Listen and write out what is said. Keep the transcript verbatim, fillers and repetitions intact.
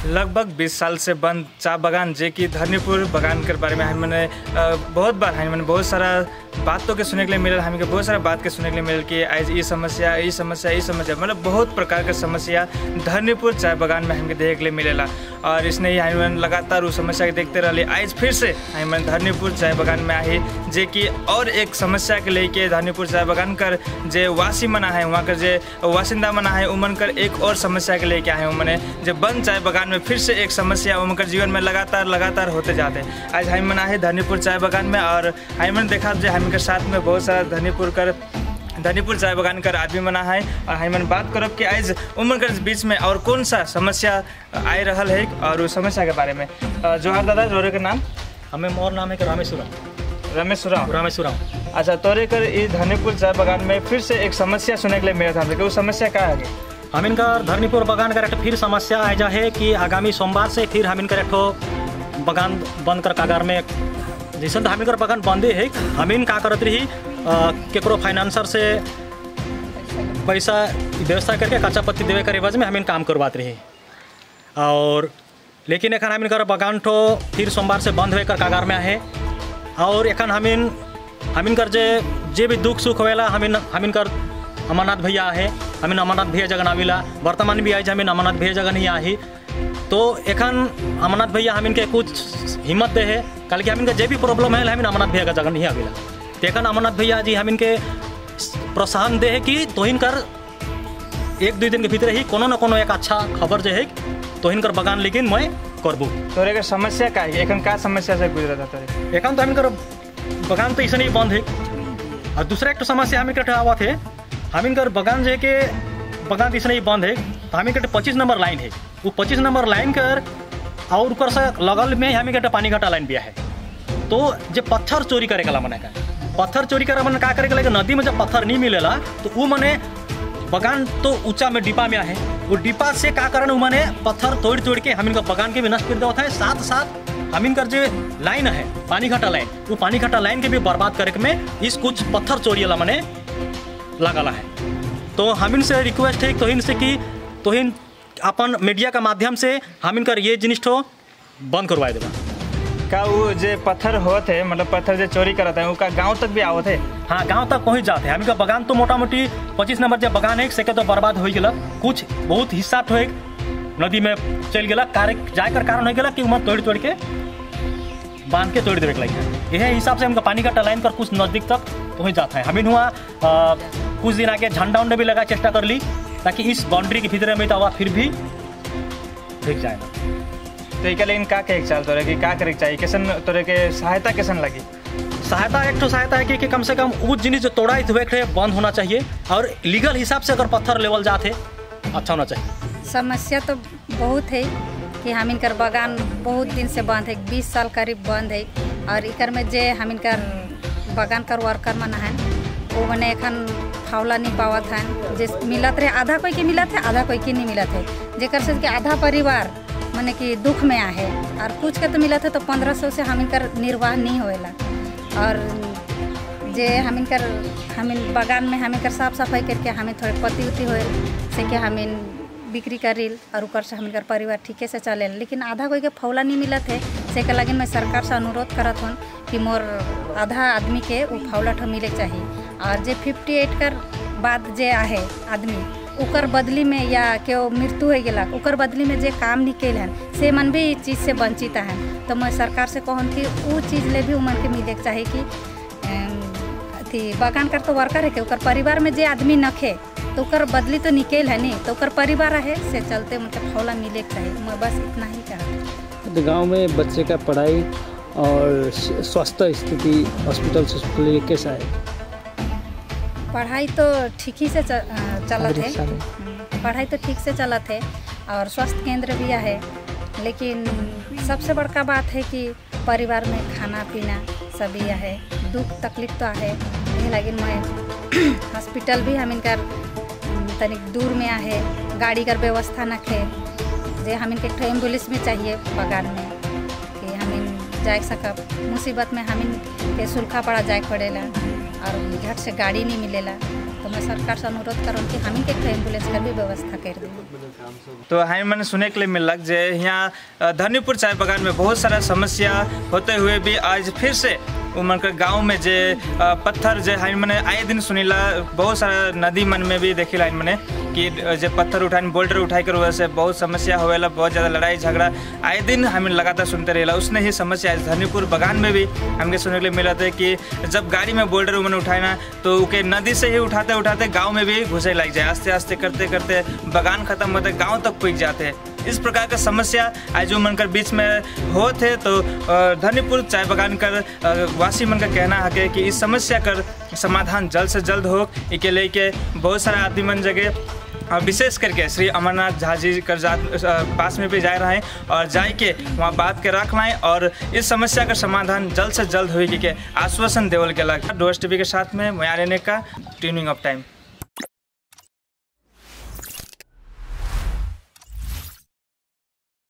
लगभग बीस साल से बंद चाय बगान जे कि धरनीपुर बगान के बारे में हम मैंने बहुत बार हम मैंने बहुत सारा बातों के सुने के लिए मिलल, हमें के बहुत सारा बात के सुने के लिए मिलल कि आज ये समस्या ये समस्या ये समस्या मतलब बहुत प्रकार के समस्या धरनीपुर चाय बगान में हमें देखे के लिए मिलेला। और इसने ही हम लगातार उस समस्या के देखते रहे। आज फिर से हम धरनीपुर चाय बगान में आई जे कि और एक समस्या के लेके धरनीपुर चाय बगान कर जे वासी मना है वहाँ कर जे वासिंदा मना है उमन कर एक और समस्या के लेके आए मैंने जो बंद चाय बगान में फिर से एक समस्या उनकर जीवन में लगातार लगातार होते जाते। आज हम मना है धरनीपुर चाय बगान में और हमने देखा जो हम के साथ में बहुत सारा धरनीपुर कर धरनीपुर चाय बगान कर आदमी मना है और हम बात करब कि आज उमन कर बीच में और कौन सा समस्या आए रहा है और उस समस्या के बारे में। जोहार दादा, जोरे के नाम? हमें मोर नाम है कि रामेश्वरम। रामेश्वरम रामेश्वरम अच्छा, तोरे कर ये धरनीपुर चाय बगान में फिर से एक समस्या सुनने के लिए मिला था, वो समस्या क्या है? हम इनका धरनीपुर बगान का एक फिर समस्या आ जा है कि आगामी सोमवार से फिर हम इनका एक बगान बंद कर कागार में जैसे हम इनका बगान बंदे है। हम इन का करत रही केकरो फाइनेंसर से पैसा व्यवस्था करके कच्चा पत्ती देवे कर एवज में हम इन काम करवाते रही और लेकिन एखन हम इनका बगान ठो फिर सोमवार से बंद होकर कागार में है। और एखन हम इन हम इनकर जे जे भी दुख सुख होएला हम इन हम इनकर अमरनाथ भैया है, हमें अमरनाथ भैया जगह ना मिला, वर्तमान भी आई हमें अमरनाथ भैया जगह नहीं आई। तो एखन अमरनाथ भैया हम इनके कुछ हिम्मत दे है कल कि हम इनका जो भी प्रॉब्लम है हमें अमरनाथ भैया का जगह नहीं आवेला। तो एखन अमरनाथ भैया जी हम इनके प्रोत्साहन दे है कि तो इनकर एक दो दिन के भीतर ही कोनो न कोनो एक अच्छा खबर जो है तो इनकर बगान लेकिन मैं करबू। तोरे के समस्या का है एखन का समस्या से गुजरा था तोरे? एखन तो हम इनकर बगान तो ऐसे नहीं बंद है और दूसरा एक तो समस्या हम इकट्ठा हुआ थे हम इनकर बगान जो के बगान इसलिए बंद है तो हम इनके पच्चीस नंबर लाइन है वो पच्चीस नंबर लाइन कर और ऊपर से लगल में हम इनके पानी घाटा लाइन भी है। तो जो पत्थर चोरी करे का मने का पत्थर चोरी करे मन का करे लगे नदी में जब पत्थर नहीं मिलेला तो वो मने बगान तो ऊंचा में डिपा में है वो डिपा से का कारण वो मने पत्थर तोड़ तोड़ के हम इनका बगान के भी नष्ट कर देता है। साथ साथ हम इनकर जो लाइन है पानी घाटा लाइन वो पानी घाटा लाइन के भी बर्बाद करे में इस कुछ पत्थर चोरी वाला मने लगाला है। तो हम इनसे रिक्वेस्ट है तो इनसे कि तो इन अपन मीडिया का माध्यम से हम इनका ये जिनिस ठो बंद करवाए देगा। का वो जो पत्थर होते है मतलब पत्थर जो चोरी करते हैं उसका गांव तक भी आवत है? हाँ, गांव तक पहुंच जाते हैं। हम इनका बगान तो मोटा मोटी पच्चीस नंबर जो बगान है से तो बर्बाद हो गया, कुछ बहुत हिस्सा ठो नदी में चल गया कार्य जाकर कारण हो गया कि उमर तोड़ तोड़ के बांध के तोड़ देवे लगे। यह हिसाब से हमका पानी का लाइन कर कुछ नजदीक तक पहुंच जाता है। हम हुआ कुछ दिन आगे झंडा उंडा भी लगा चेष्टा कर ली ताकि इस बाउंड्री के भीतर में तो फिर भी दिख जाएगा। तो एक लेकिन का के चाल तोरे कि का करे चाहिए कैसन तोरे के सहायता कैसन लगी? सहायता एक तो सहायता है कि, कि कम से कम वो जिनिस जो तोड़ा हुए बंद होना चाहिए और लीगल हिसाब से अगर पत्थर लेवल जाते अच्छा होना चाहिए। समस्या तो बहुत है कि हम इनकर बगान बहुत दिन से बंद है, बीस साल करीब बंद है और इकर में जे हम इनकर बगान कर वर्कर मना है वो मैंने एखन फावला नहीं पावत है। जिस मिलत रहे आधा कोई के मिलत है आधा कोई के नहीं मिलत है जेकर से कि आधा परिवार मैंने कि दुख में आहे और कुछ के तो मिलत है तो पंद्रह सौ से हम इनकर निर्वाह नहीं होएला। और जे हम इनकर हम इन बगान में हम इनकर साफ सफाई करके हमें थोड़े पति उती होए से कि हम इन बिक्री करिल और ऊपर से हम इनकर परिवार ठीके से चले। लेकिन आधा कोई के फौला नहीं मिलत है से के लगिन मैं सरकार से अनुरोध करत हूँ कि मोर आधा आदमी के वो फौला ठो मिले चाहिए और जे फिफ्टी एट कर बाद जे आहे आदमी उकर बदली में या केओ मृत्यु हो गया उकर बदली में जे काम निकल है से मन भी इस चीज़ से वंचित है। तो मैं सरकार से कहूँ कि वो चीज़ ले भी उमन के मिले चाहिए कि अथी बगान कर तो वर्कर है कि उकर परिवार में जे आदमी नखे तो उकर बदली तो निकल है नहीं तो उकर परिवार है से चलते मतलब फौला मिले चाहिए। मैं बस इतना ही कहूँ। तो गाँव में बच्चे का पढ़ाई और स्वास्थ्य स्थिति हॉस्पिटल से कैसा है? पढ़ाई तो ठीक ही से चलत है, पढ़ाई तो ठीक से चलत है और स्वास्थ्य केंद्र भी है। लेकिन सबसे बड़का बात है कि परिवार में खाना पीना सभी है, दुख तकलीफ तो है। यही लगे मैं हॉस्पिटल भी हम इनकर तनिक दूर में है, गाड़ी कर व्यवस्था न खे जे हम इनके एम्बुलेंस में चाहिए बगान में कि हम इन जाए सकब। मुसीबत में हम इनके सुल्खा पड़ा जाए पड़ेला और झट से गाड़ी नहीं मिलेला। तो मैं सरकार से अनुरोध करूँ कि हम के एम्बुलेंस का भी व्यवस्था कर दें। तो हमें मैंने सुने के लिए मिलक जे यहाँ धरनीपुर चाय बागान में बहुत सारा समस्या होते हुए भी आज फिर से उमन के गाँव में जे पत्थर जे हम मैंने आए दिन सुनीला बहुत सारा नदी मन में भी देखी लाइन मैंने कि जे पत्थर उठाए बोल्डर उठाई कर वजह से बहुत समस्या होवेला, बहुत ज़्यादा लड़ाई झगड़ा आए दिन हमें लगातार सुनते रहेला। उसने ही समस्या आज धरनीपुर बागान में भी हमके सुनने के लिए मिला था कि जब गाड़ी में बोल्डर उमन उठाए ना तो उके नदी से ही उठाते उठाते गाँव में भी घुसे लग जाए, आस्ते आस्ते करते करते बागान खत्म होते गाँव तक पहुँच जाते हैं। इस प्रकार का समस्या आज जो मनकर बीच में हो थे तो धरनीपुर चाय बागान कर वासी मन का कहना है कि इस समस्या कर समाधान जल्द से जल्द हो। इसके लेके बहुत सारा आदमी मन जगह विशेष करके श्री अमरनाथ झा जी कर जा पास में भी जा रहे हैं और जाए के वहाँ बात के रख लाएँ और इस समस्या का समाधान जल्द से जल्द होगी के आश्वासन देवल के लग। डोर्स टीवी के साथ में मैं आने का ट्यूनिंग ऑफ टाइम।